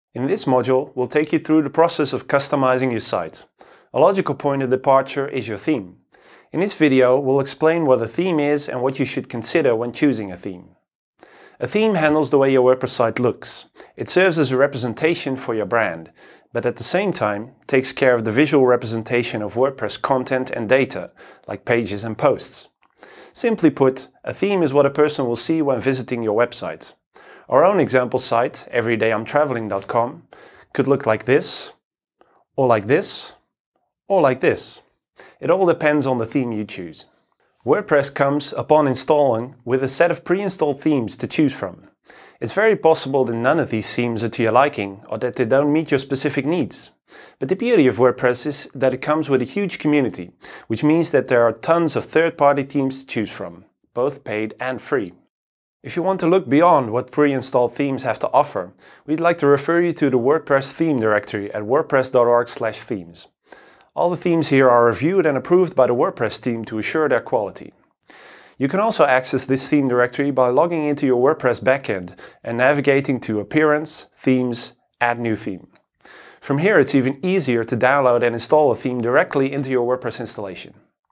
In this module, we'll take you through the process of customizing your site. A logical point of departure is your theme. In this video, we'll explain what a theme is and what you should consider when choosing a theme. A theme handles the way your WordPress site looks. It serves as a representation for your brand, but at the same time takes care of the visual representation of WordPress content and data, like pages and posts. Simply put, a theme is what a person will see when visiting your website. Our own example site, everydayimtraveling.com, could look like this, or like this, or like this. It all depends on the theme you choose. WordPress comes, upon installing, with a set of pre-installed themes to choose from. It's very possible that none of these themes are to your liking, or that they don't meet your specific needs. But the beauty of WordPress is that it comes with a huge community, which means that there are tons of third-party themes to choose from, both paid and free. If you want to look beyond what pre-installed themes have to offer, we'd like to refer you to the WordPress theme directory at wordpress.org/themes. All the themes here are reviewed and approved by the WordPress team to assure their quality. You can also access this theme directory by logging into your WordPress backend and navigating to Appearance, Themes, Add New Theme. From here it's even easier to download and install a theme directly into your WordPress installation.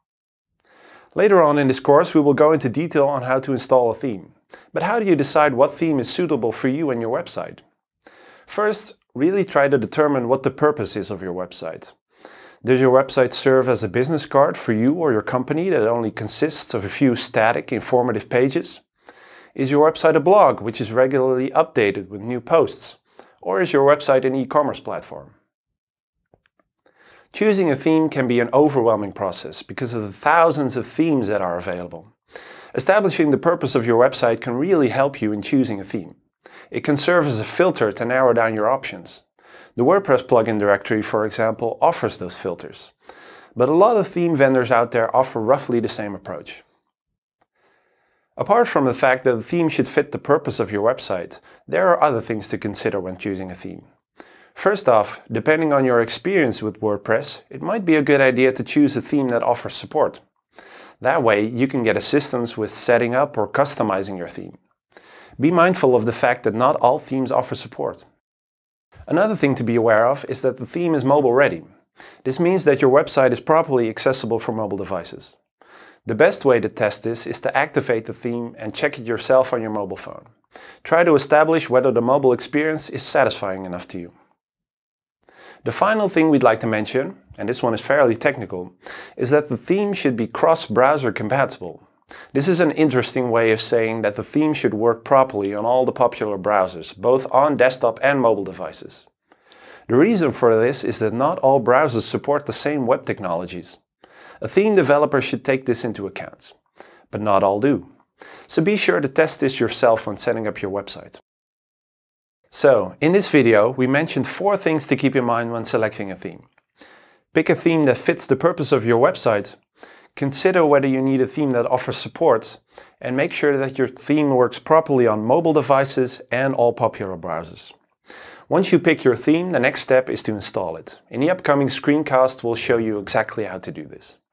Later on in this course we will go into detail on how to install a theme. But how do you decide what theme is suitable for you and your website? First, really try to determine what the purpose is of your website. Does your website serve as a business card for you or your company that only consists of a few static, informative pages? Is your website a blog which is regularly updated with new posts? Or is your website an e-commerce platform? Choosing a theme can be an overwhelming process because of the thousands of themes that are available. Establishing the purpose of your website can really help you in choosing a theme. It can serve as a filter to narrow down your options. The WordPress plugin directory, for example, offers those filters. But a lot of theme vendors out there offer roughly the same approach. Apart from the fact that the theme should fit the purpose of your website, there are other things to consider when choosing a theme. First off, depending on your experience with WordPress, it might be a good idea to choose a theme that offers support. That way, you can get assistance with setting up or customizing your theme. Be mindful of the fact that not all themes offer support. Another thing to be aware of is that the theme is mobile ready. This means that your website is properly accessible for mobile devices. The best way to test this is to activate the theme and check it yourself on your mobile phone. Try to establish whether the mobile experience is satisfying enough to you. The final thing we'd like to mention, and this one is fairly technical, is that the theme should be cross-browser compatible. This is an interesting way of saying that the theme should work properly on all the popular browsers, both on desktop and mobile devices. The reason for this is that not all browsers support the same web technologies. A theme developer should take this into account, but not all do. So be sure to test this yourself when setting up your website. So, in this video, we mentioned 4 things to keep in mind when selecting a theme. Pick a theme that fits the purpose of your website. Consider whether you need a theme that offers support, and make sure that your theme works properly on mobile devices and all popular browsers. Once you pick your theme, the next step is to install it. In the upcoming screencast, we'll show you exactly how to do this.